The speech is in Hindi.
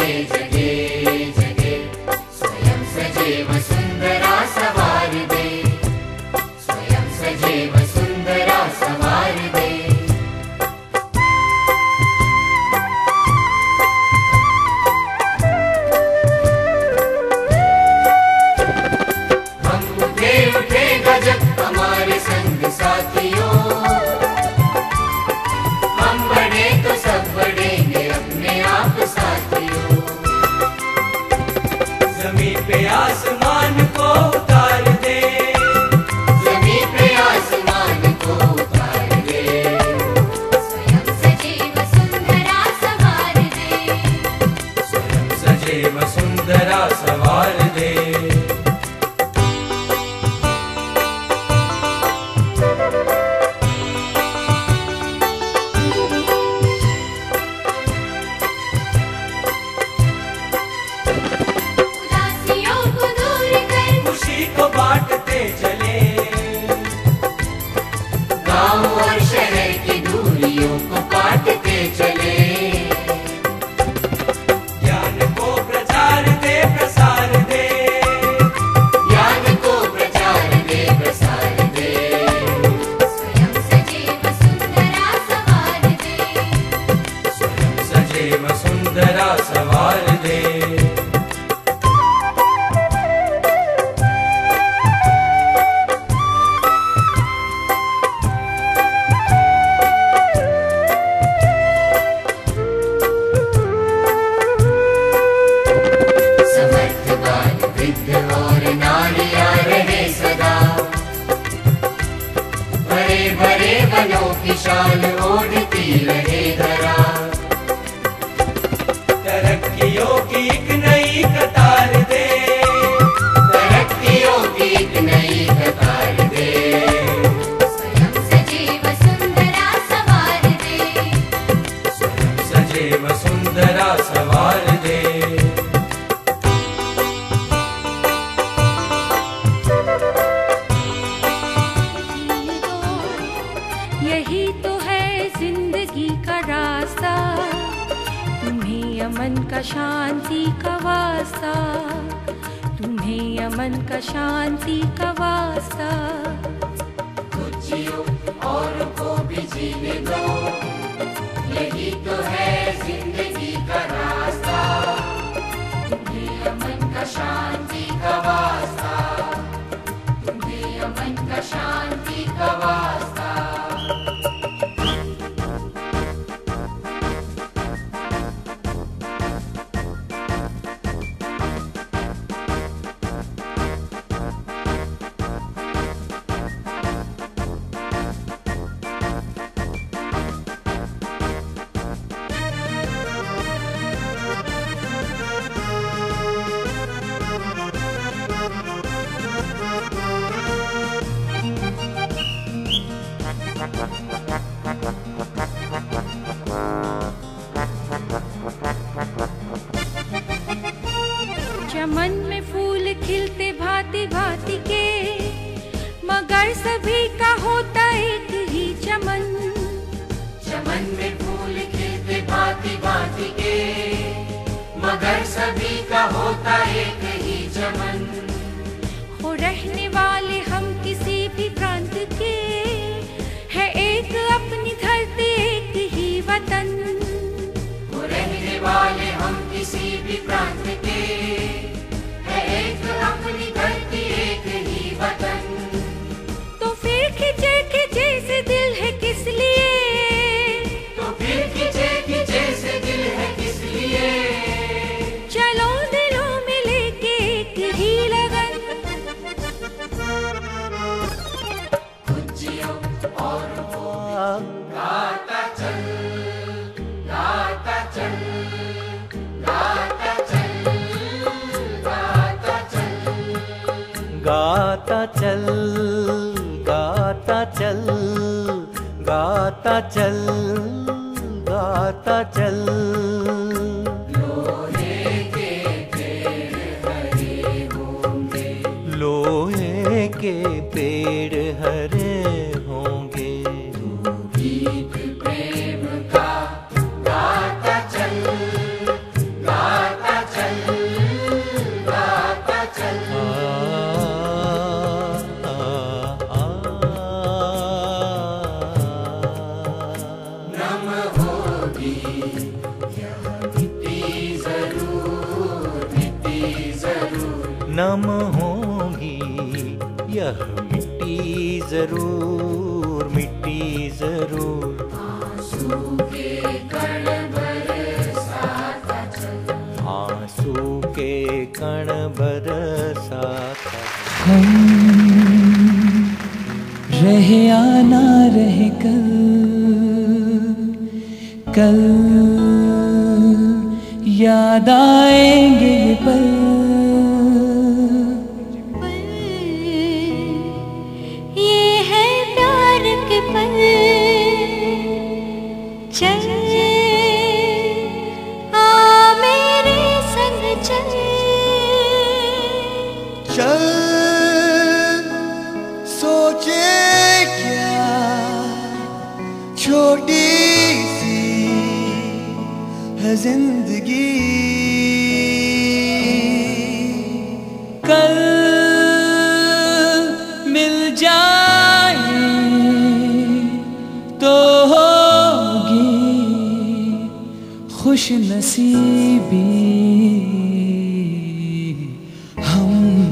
विशाल ओढ़ती रहे धरा, तरक्कियों की एक नई कतार दे, तरक्कियों की एक नई कतार दे, स्वयं सजे वसुंधरा सवार दे, स्वयं सजे वसुंधरा सवार दे। यही तो है जिंदगी का रास्ता, तुम्हें अमन का शांति का वास्ता, तुम्हें अमन का शांति का वास्ता। खुद जियो और को भी जीने दो, यही तो है जिंदगी का रास्ता, तुम्हें अमन का शांति का वास्ता, तुम्हें अमन का शांति का वास्ता। चमन में फूल खिलते भांति भांति के, मगर सभी का होता एक ही चमन। चमन में फूल खिलते भांति भांति के, मगर सभी का होता एक ही चमन। हो रहने वाले हम किसी भी प्रांत के, है एक अपनी धरती एक ही वतन। हो रहने वाले हम किसी भी प्रांत के, है एक अपनी धरती एक ही वतन। तो फिर खिंचे खिंचे से दिल है किस लिए, तो फिर खिंचे खिंचे से दिल है किस लिए, चलो दिलों में लेके एक ही लगन। खुद जियो और वो गाता चल, गाता चल, गाता चल, गाता चल, गाता चल, गाता चल, गाता चल, गाता चल। लोहे के पेड़ हरे होंगे, लोहे के पेड़ हरे होंगे, गीत प्रेम का गाता चल, गाता होंगी, यह मिट्टी जरूर, मिट्टी जरूर। आंसू के कण बरसाता चल, आंसू के कण बरसाता। हम रहे या ना रहे कल, कल याद आएंगे ये पल। ये है प्यार के पल, चल आ मेरे संग चल। चल सोचे क्या छोटी सी है जिंदगी, कल मिल जाए तो होगी खुश नसीबी। हम